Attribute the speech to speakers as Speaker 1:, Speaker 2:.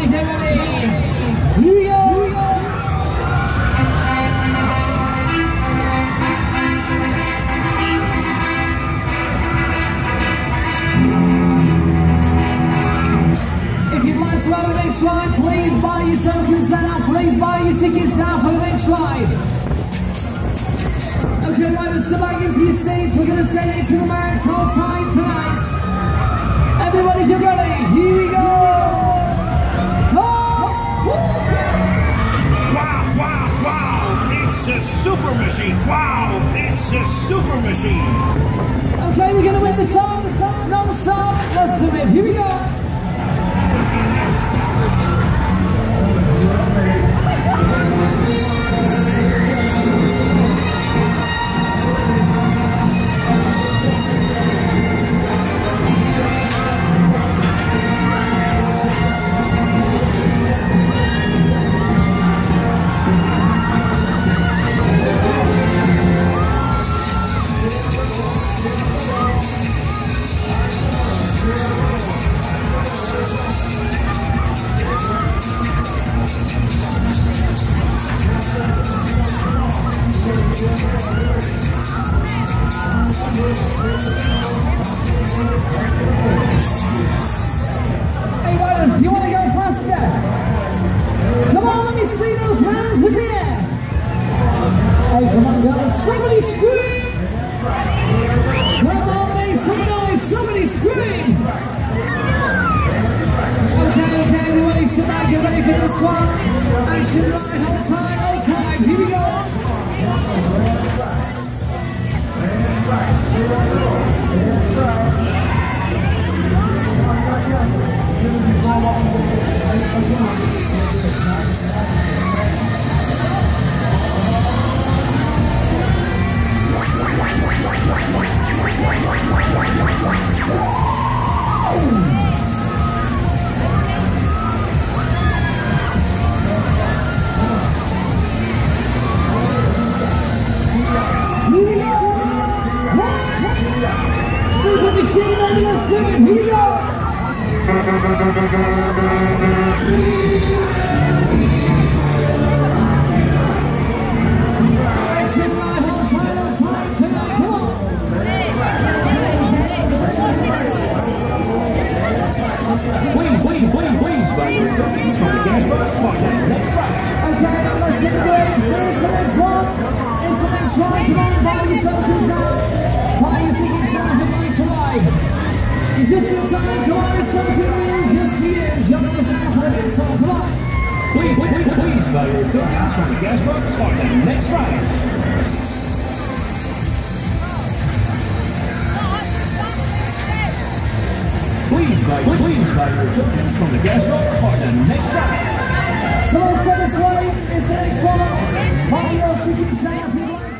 Speaker 1: get ready. Here we go. If you'd like to have the next ride, please buy your tokens now. Please buy your tickets now for the next ride. Okay, right, let's go back into your seats. We're going to send you to the Max Offride tonight. Everybody get ready. Here we go.
Speaker 2: Wow, wow, wow. It's a super machine. Wow, it's a super machine.
Speaker 1: Okay, we're going to win the song non-stop. Let's do it. Here we go. Hey riders, you want to go faster? Come on, let me see those hands in the air. Hey, come on guys, somebody scream! Come on, make some noise, somebody scream! Okay, everybody sit back, get ready for this one. Action right, hold tight, here we go. Super machine, ready, let's do it, here we go! Action right, hold tight tonight, come on! Please, buddy, don't from the gas box, next ride. Okay, let's celebrate, it's the next one, come on, buy your tokens now, buy your tickets now for the next ride. It's just in time, come on, it's something new, just for you, jump on us now for the next one, come on. Please, buddy, tokens from the gas box, for the next ride. Please, buddy, tokens from the gas box, for the next ride. So let's go this way, it's the next one, buy your tickets now for the next